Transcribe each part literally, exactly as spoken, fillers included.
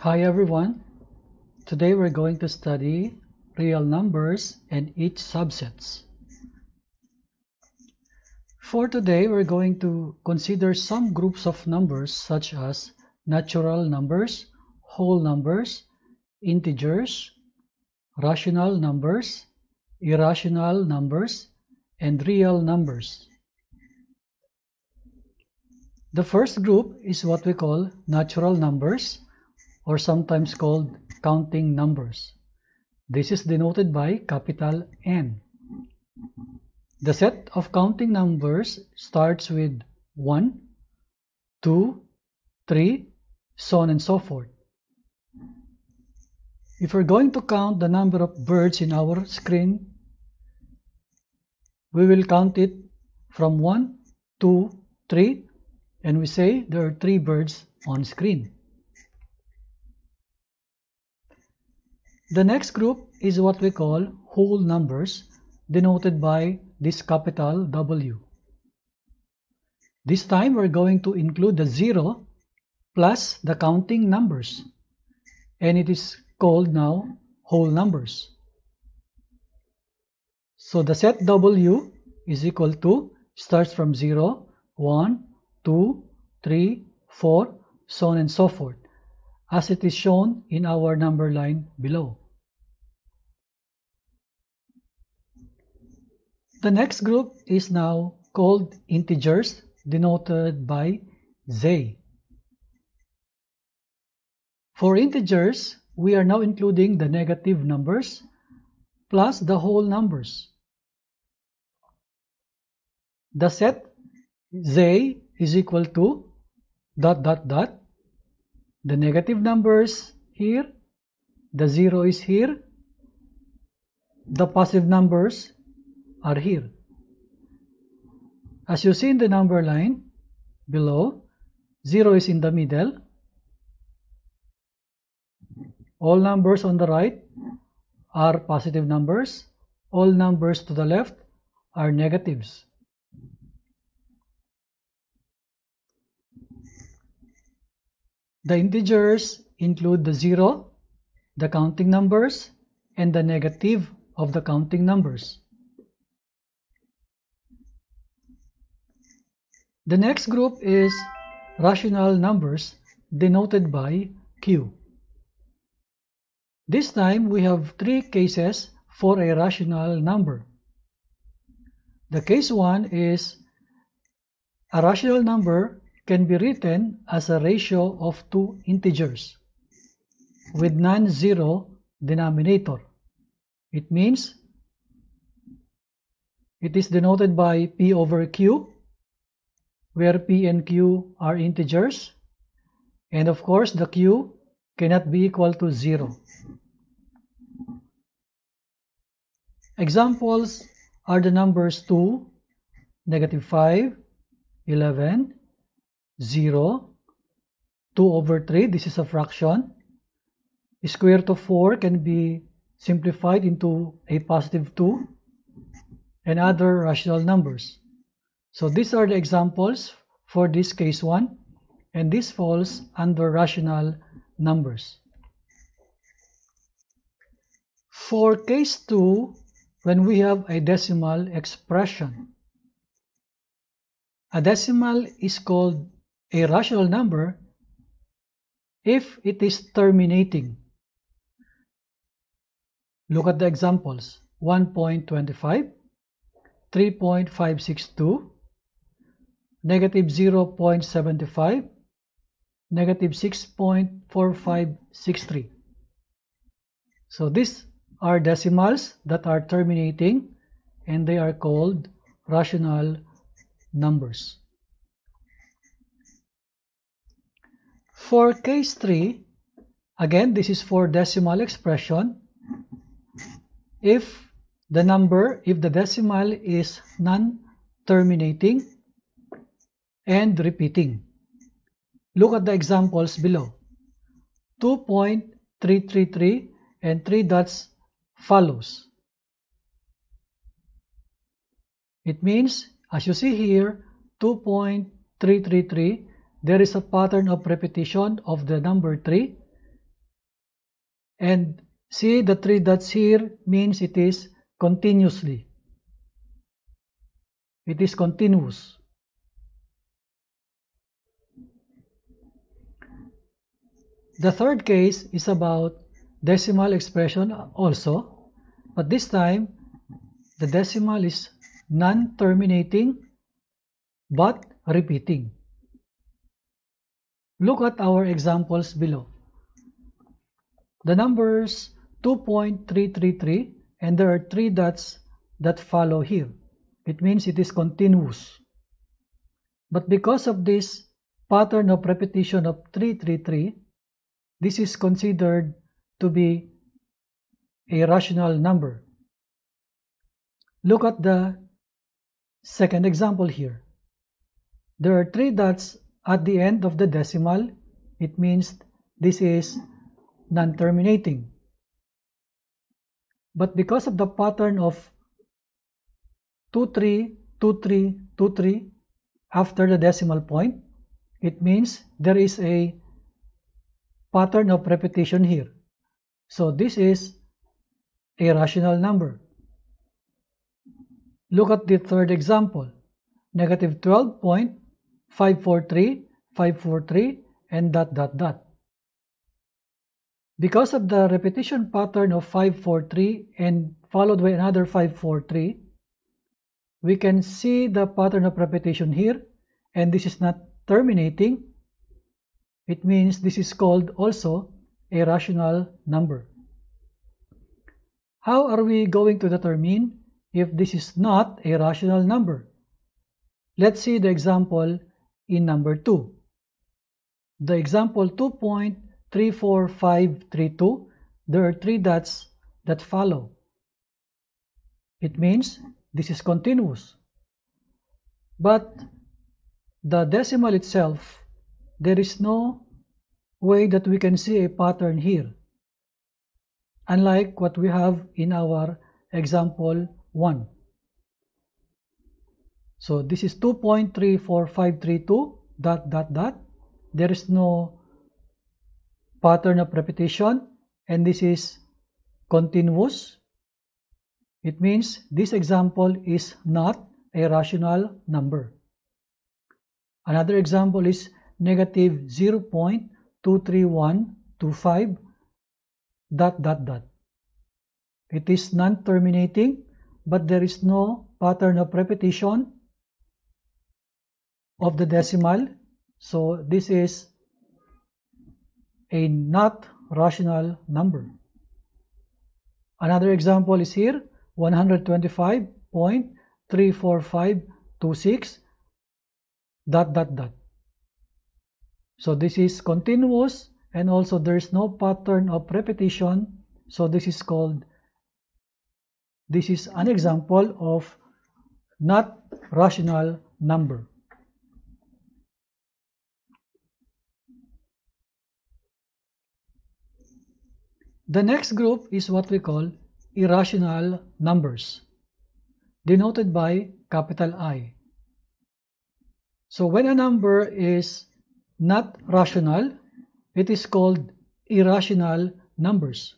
Hi everyone, today we're going to study real numbers and its subsets. For today we're going to consider some groups of numbers such as natural numbers, whole numbers, integers, rational numbers, irrational numbers, and real numbers. The first group is what we call natural numbers, or sometimes called counting numbers. This is denoted by capital N. The set of counting numbers starts with one, two, three, so on and so forth. If we're going to count the number of birds in our screen, we will count it from one, two, three, and we say there are three birds on screen. The next group is what we call whole numbers, denoted by this capital W. This time we're going to include the zero plus the counting numbers, and it is called now whole numbers. So the set W is equal to, starts from zero, one, two, three, four, so on and so forth, as it is shown in our number line below. The next group is now called integers, denoted by Z. For integers, we are now including the negative numbers plus the whole numbers. The set Z is equal to dot dot dot, the negative numbers here, the zero is here, the positive numbers are here. As you see in the number line below, zero is in the middle. All numbers on the right are positive numbers. All numbers to the left are negatives. The integers include the zero, the counting numbers, and the negative of the counting numbers. The next group is rational numbers, denoted by Q. This time we have three cases for a rational number. The case one is a rational number can be written as a ratio of two integers with non-zero denominator. It means it is denoted by P over Q, where P and Q are integers, and of course the Q cannot be equal to zero. Examples are the numbers two, negative five, eleven, zero, two over three, this is a fraction. Square root of four can be simplified into a positive two, and other rational numbers. So these are the examples for this case one, and this falls under rational numbers. For case two, when we have a decimal expression, a decimal is called a rational number if it is terminating. Look at the examples: one point two five, three point five six two, negative zero point seven five, negative six point four five six three. So these are decimals that are terminating, and they are called rational numbers. For case three, again this is for decimal expression. If the number, if the decimal is non-terminating and repeating. Look at the examples below. two point three three three and three dots follows. It means, as you see here, two point three three three, there is a pattern of repetition of the number three, And see the three dots here means it is continuously. It is continuous. The third case is about decimal expression also, but this time the decimal is non-terminating but repeating. Look at our examples below. The numbers two point three three three, and there are three dots that follow here. It means it is continuous. But because of this pattern of repetition of three three three, this is considered to be a rational number. Look at the second example here. There are three dots at the end of the decimal. It means this is non-terminating. But because of the pattern of two three two three two three after the decimal point, it means there is a pattern of repetition here. So this is a rational number. Look at the third example, negative twelve point five four three five four three and dot dot dot. Because of the repetition pattern of five four three and followed by another five four three, we can see the pattern of repetition here, and this is not terminating. It means this is called also a rational number. How are we going to determine if this is not a rational number? Let's see the example in number two. The example two point three four five three two, there are three dots that follow. It means this is continuous. But the decimal itself, there is no way that we can see a pattern here, unlike what we have in our example one. So this is two point three four five three two dot dot dot. There is no pattern of repetition, and this is continuous. It means this example is not a rational number. Another example is negative zero point two three one two five dot dot dot. It is non-terminating, but there is no pattern of repetition of the decimal, so this is a not rational number. Another example is here, one hundred twenty-five point three four five two six dot dot dot. So this is continuous, and also there is no pattern of repetition, so this is called, this is an example of not rational number. The next group is what we call irrational numbers, denoted by capital I. So when a number is not rational, it is called irrational numbers.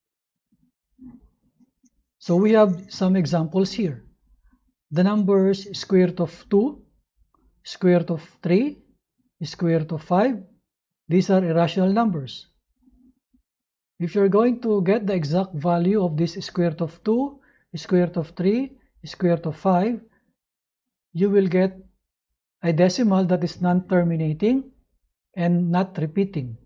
So we have some examples here. The numbers square root of two, square root of three, square root of five, these are irrational numbers. If you're going to get the exact value of this square root of two, square root of three, square root of five, you will get a decimal that is non-terminating and not repeating.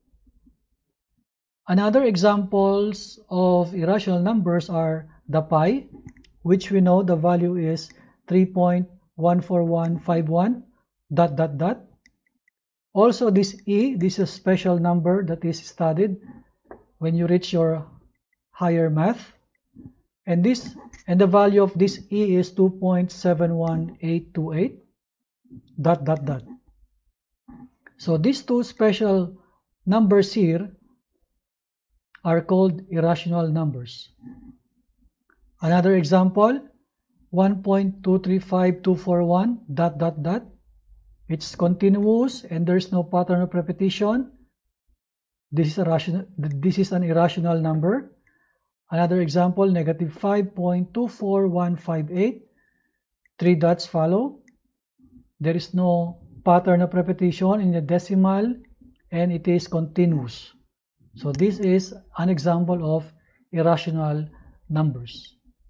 Another examples of irrational numbers are the pi, which we know the value is three point one four one five one dot dot dot. Also this e, this is a special number that is studied when you reach your higher math, and this and the value of this e is two point seven one eight two eight dot dot dot. So these two special numbers here are called irrational numbers. Another example, one point two three five two four one dot dot dot. It's continuous and there's no pattern of repetition. this is a rational, this is an irrational number. Another example, negative five point two four one five eight. Three dots follow. There is no pattern of repetition in the decimal, and it is continuous. So this is an example of irrational numbers.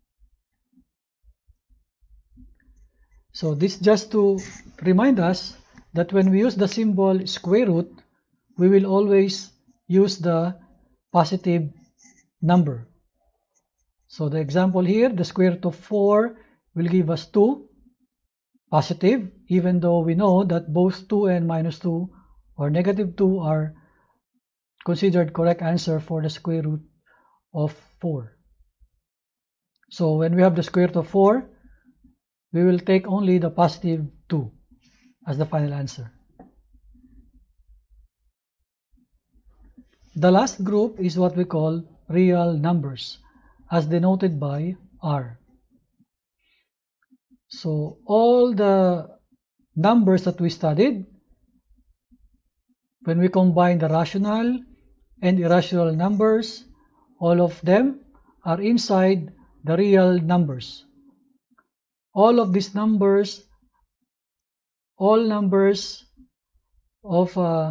So this just to remind us that when we use the symbol square root, we will always use the positive number. So the example here, the square root of four will give us two, positive, even though we know that both two and minus two or negative two are considered correct answer for the square root of four. So when we have the square root of four, we will take only the positive two as the final answer. The last group is what we call real numbers, as denoted by R. So all the numbers that we studied, when we combine the rational and irrational numbers, all of them are inside the real numbers. All of these numbers, all numbers of uh,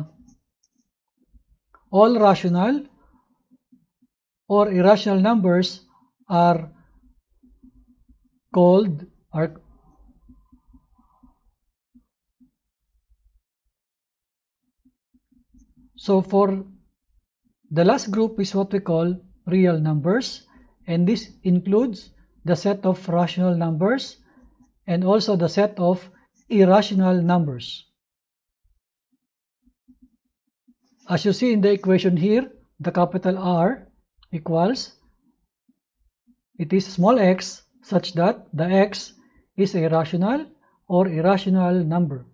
all rational or irrational numbers are called are so for the last group is what we call real numbers, and this includes the set of rational numbers and also the set of irrational numbers. As you see in the equation here, the capital R equals, it is small x such that the x is a rational or irrational number.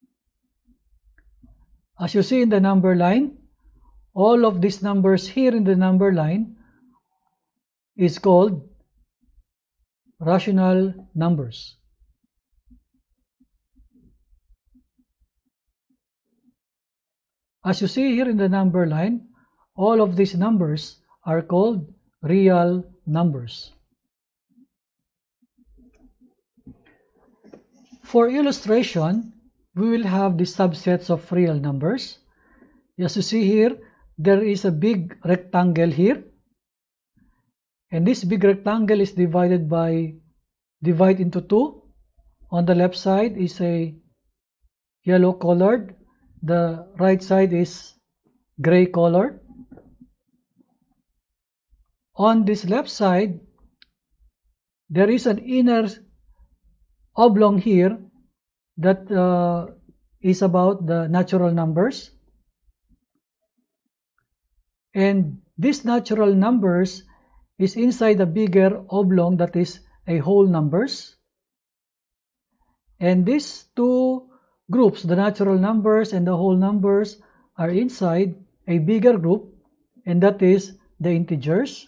As you see in the number line, all of these numbers here in the number line is called rational numbers. As you see here in the number line, all of these numbers are called real numbers. For illustration, we will have the subsets of real numbers. As you see here, there is a big rectangle here, and this big rectangle is divided by divided into two. On the left side is a yellow colored, the right side is gray colored. On this left side, there is an inner oblong here that uh, is about the natural numbers, and these natural numbers is inside a bigger oblong that is a whole numbers, and these two groups, the natural numbers and the whole numbers, are inside a bigger group, and that is the integers.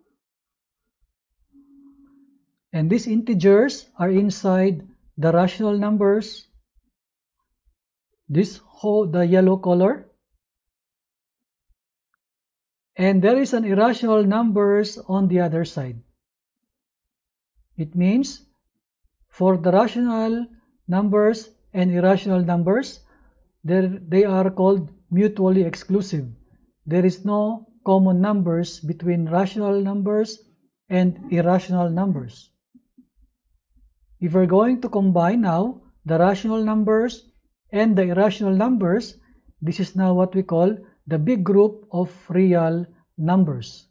And these integers are inside the rational numbers, this whole the yellow color, and there is an irrational numbers on the other side. It means for the rational numbers and irrational numbers, they are called mutually exclusive. There is no common numbers between rational numbers and irrational numbers. If we're going to combine now the rational numbers and the irrational numbers, this is now what we call the big group of real numbers.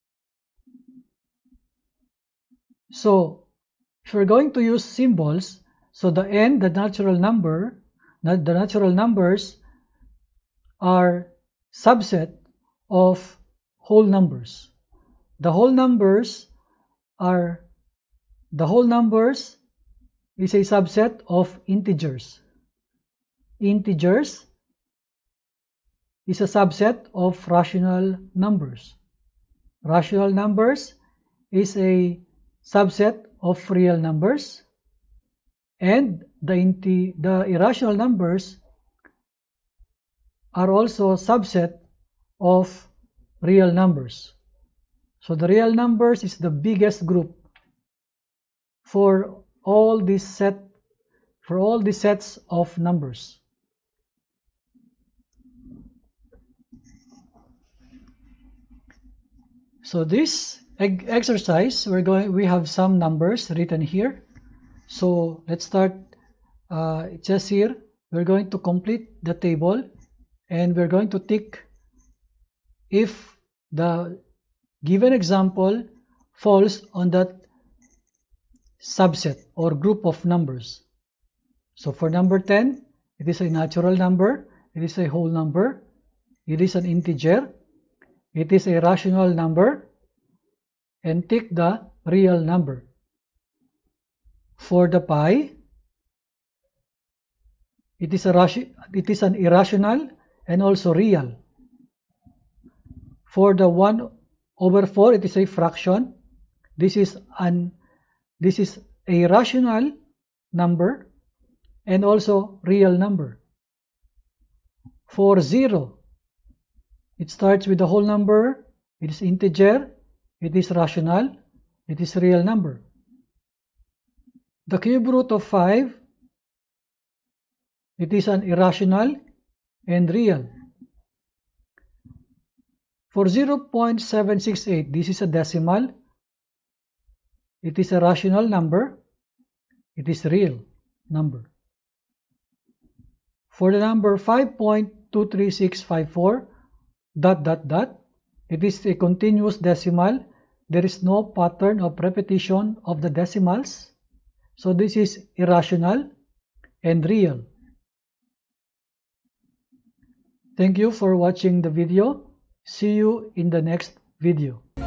So if we're going to use symbols, so the n, the natural number, the natural numbers are subset of whole numbers. The whole numbers are the whole numbers is a subset of integers. Integers is a subset of rational numbers. Rational numbers is a subset of real numbers, and the, inti the irrational numbers are also a subset of real numbers. So the real numbers is the biggest group for all these set for all these sets of numbers. So this exercise, we're going we have some numbers written here. So let's start. Uh, it says here we're going to complete the table, and we're going to tick if the given example falls on that subset or group of numbers. So for number ten, it is a natural number, it is a whole number, it is an integer, it is a rational number, and tick the real number. For the pi, it is a it is an irrational and also real. For the one over four, it is a fraction. This is an this is a rational number and also real number. For zero, it starts with the whole number, it is integer, it is rational, it is real number. The cube root of five, it is an irrational and real. For zero point seven six eight, this is a decimal, it is a rational number, it is real number. For the number five point two three six five four, dot dot dot, it is a continuous decimal, there is no pattern of repetition of the decimals, so this is irrational and real. Thank you for watching the video. See you in the next video.